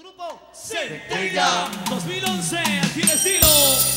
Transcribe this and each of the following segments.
grupo Centella 2011, aquí el estilo.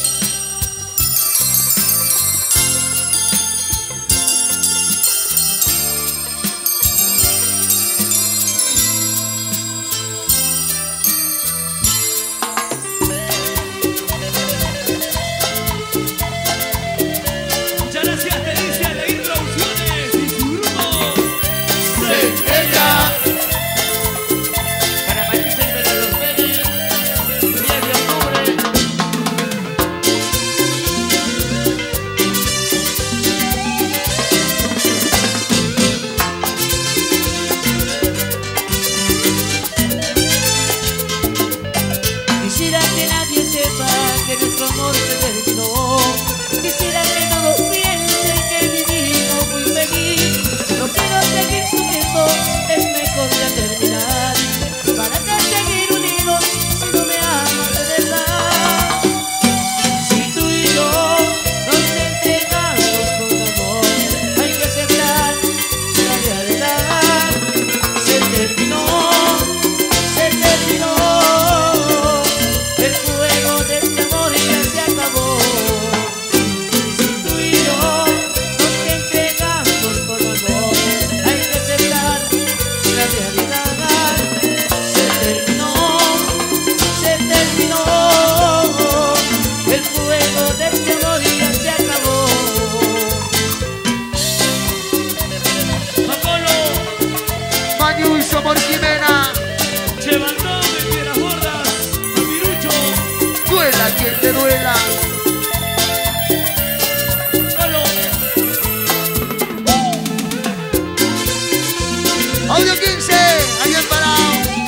Por Jimena, Chevantón de Piedras Gordas, Pirucho, duela quien te duela. Solo. Audio 15, ahí el parado.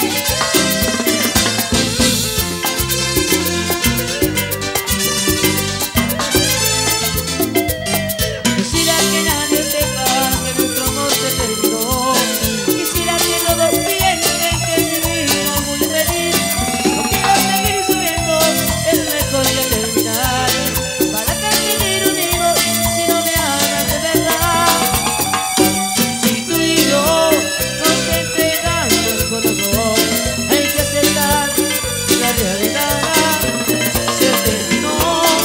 Quisiera que nadie sepa que nuestro amor se terminó. Quisiera que todos piensen que vivimos muy feliz. No quiero seguir sufriendo, es mejor ya terminar. ¿Para qué seguir unidos si no me amas de verdad? Si tú y yo nos entregamos con amor, hay que aceptar la realidad. Se terminó,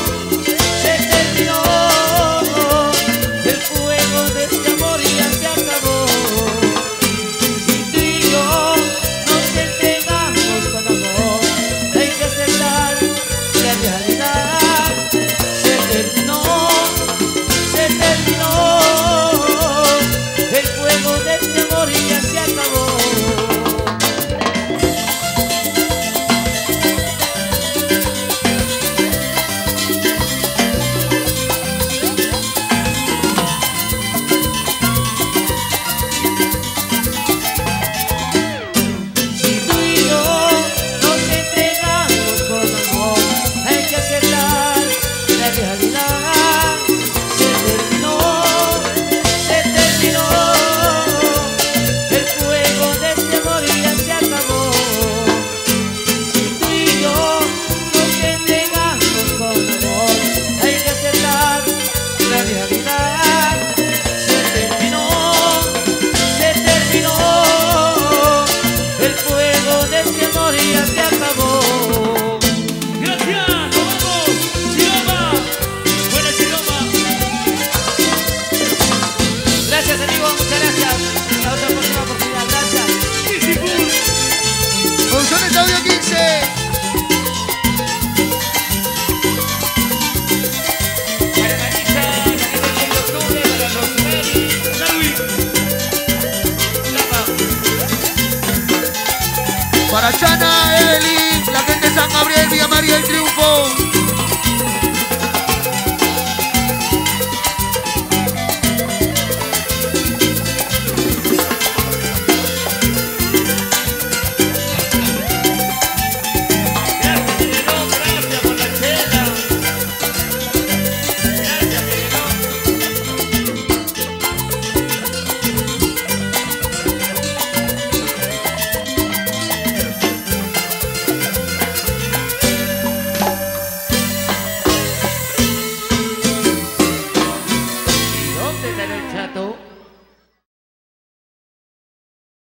el fuego de este amor ya se acabó. Si tú y yo nos entregamos con amor, hay que aceptar la realidad. Se terminó, el fuego de este amor ya se acabó. Si tú y yo nos entregamos con amor, hay que aceptar la realidad. Se terminó, el fuego de este amor ya se acabó. Si tú y yo nos entregamos con amor, hay que aceptar la realidad. Se terminó, el fuego de este amor ya se acabó. Gracias, nos vamos. Chiloma, buena Chiloma. Gracias, amigo, muchas gracias. Hasta otra próxima oportunidad, gracias. Easy Food. Producciones Audio 15. Para Marisa, la gente del 10 de octubre, para Rosemary, Darwin. Rafa. Para Chana, Evelyn, la gente de San Gabriel, Villa María, El Triunfo.